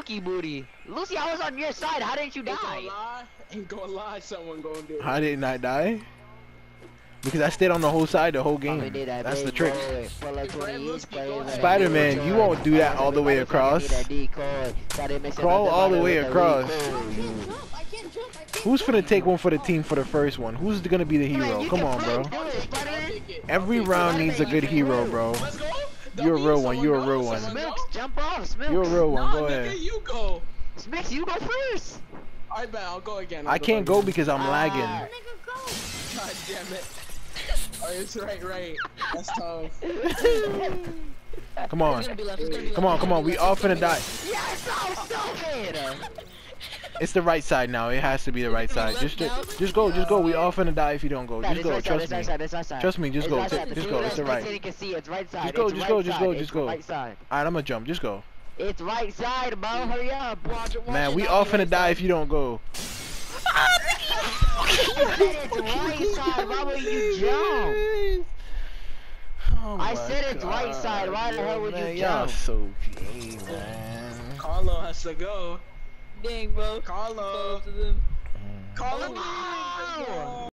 monkey booty. Lucy, I was on your side. How didn't you die? Ain't gonna lie, someone gonna do it. How didn't I die? Because I stayed on the whole side the whole game. That's the trick. Spider-Man, you won't do that all the way across. Crawl all the way across. Who's gonna take one for the team for the first one? Who's gonna be the hero? Come on, bro. Every round needs a good hero, bro. You're a real one. You're a real one. Smilks, jump off, Smilks. You're a real one. Go ahead. You go. Smilks, you go first. I bet I'll go again. I can't go because I'm lagging. God damn it. Oh, it's right. That's tough. Come on. Come on. We all finna die. Yes, I'm stupid. It's the right side now. It has to be the right side. Just go. We all finna die if you don't go. Just go. Trust me. Trust me. Just go. Just go. It's the right. Just go. Alright, I'm gonna jump. Just go. It's right side, bro. Hurry up. Man, we all finna die if you don't go. It's right side. Why would you jump? I said it's right side. Why the hell would you Y'all jump? so gay, man. Carlo has to go. Dang, bro. Carlo. Both of them. Carlo.